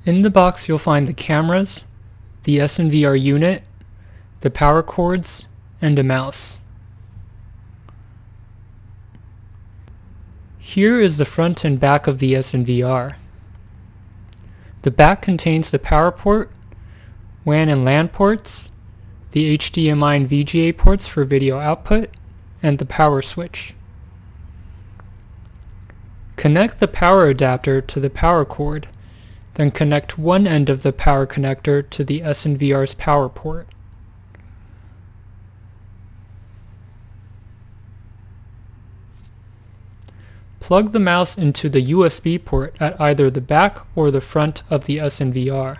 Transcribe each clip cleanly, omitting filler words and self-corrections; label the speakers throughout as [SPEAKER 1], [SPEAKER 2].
[SPEAKER 1] In the box you'll find the cameras, the SNVR unit, the power cords, and a mouse. Here is the front and back of the SNVR. The back contains the power port, WAN and LAN ports, the HDMI and VGA ports for video output, and the power switch. Connect the power adapter to the power cord, then connect one end of the power connector to the SNVR's power port. Plug the mouse into the USB port at either the back or the front of the SNVR.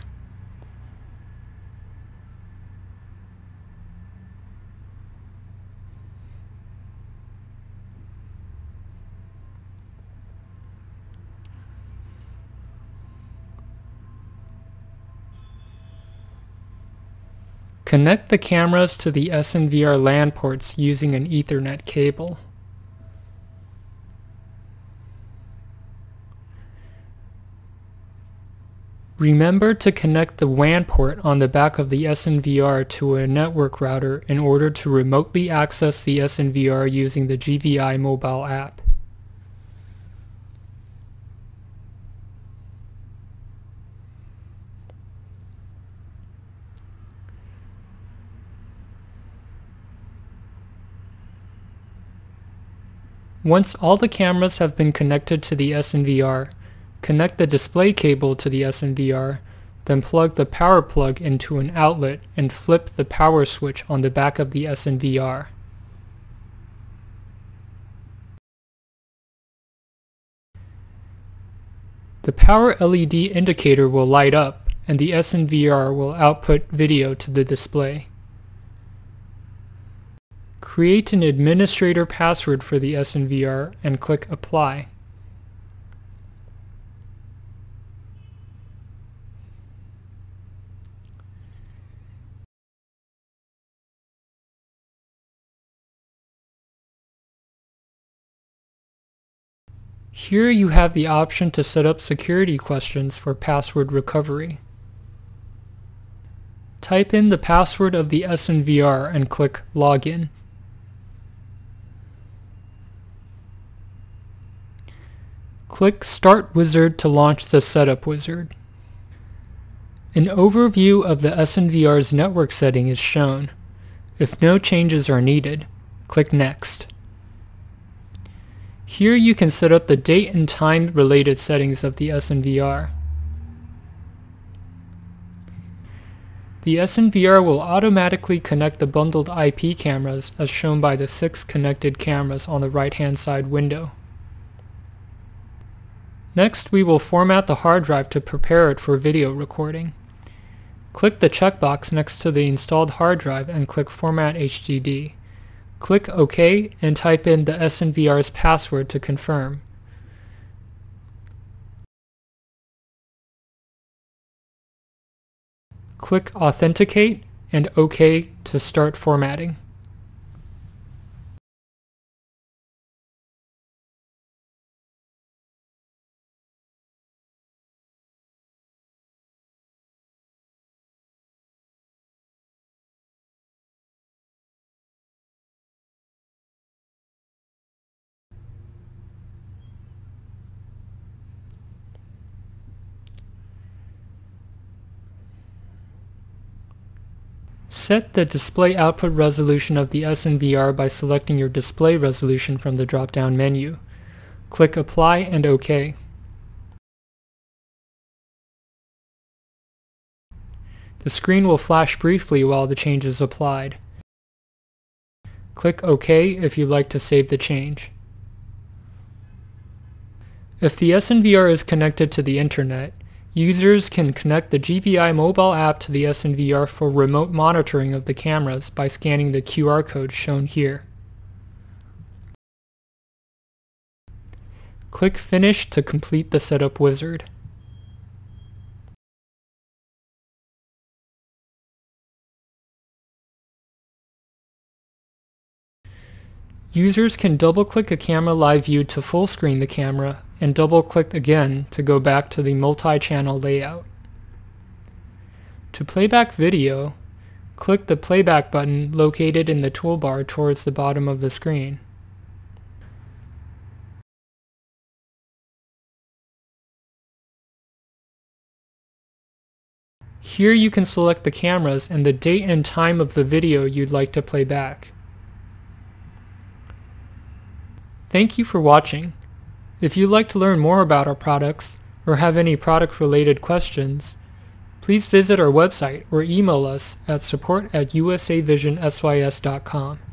[SPEAKER 1] Connect the cameras to the SNVR LAN ports using an Ethernet cable. Remember to connect the WAN port on the back of the SNVR to a network router in order to remotely access the SNVR using the GVI mobile app. Once all the cameras have been connected to the SNVR, connect the display cable to the SNVR, then plug the power plug into an outlet and flip the power switch on the back of the SNVR. The power LED indicator will light up and the SNVR will output video to the display. Create an administrator password for the SNVR and click Apply. Here you have the option to set up security questions for password recovery. Type in the password of the SNVR and click Login. Click Start Wizard to launch the Setup Wizard. An overview of the SNVR's network setting is shown. If no changes are needed, click Next. Here you can set up the date and time related settings of the SNVR. The SNVR will automatically connect the bundled IP cameras as shown by the 6 connected cameras on the right-hand side window. Next, we will format the hard drive to prepare it for video recording. Click the checkbox next to the installed hard drive and click Format HDD. Click OK and type in the SNVR's password to confirm. Click Authenticate and OK to start formatting. Set the display output resolution of the SNVR by selecting your display resolution from the drop-down menu. Click Apply and OK. The screen will flash briefly while the change is applied. Click OK if you'd like to save the change. If the SNVR is connected to the internet, users can connect the GVI mobile app to the SNVR for remote monitoring of the cameras by scanning the QR code shown here. Click Finish to complete the setup wizard. Users can double-click a camera live view to full screen the camera and double-click again to go back to the multi-channel layout. To playback video, click the playback button located in the toolbar towards the bottom of the screen. Here you can select the cameras and the date and time of the video you'd like to play back. Thank you for watching. If you'd like to learn more about our products or have any product-related questions, please visit our website or email us at support@usavisionsys.com.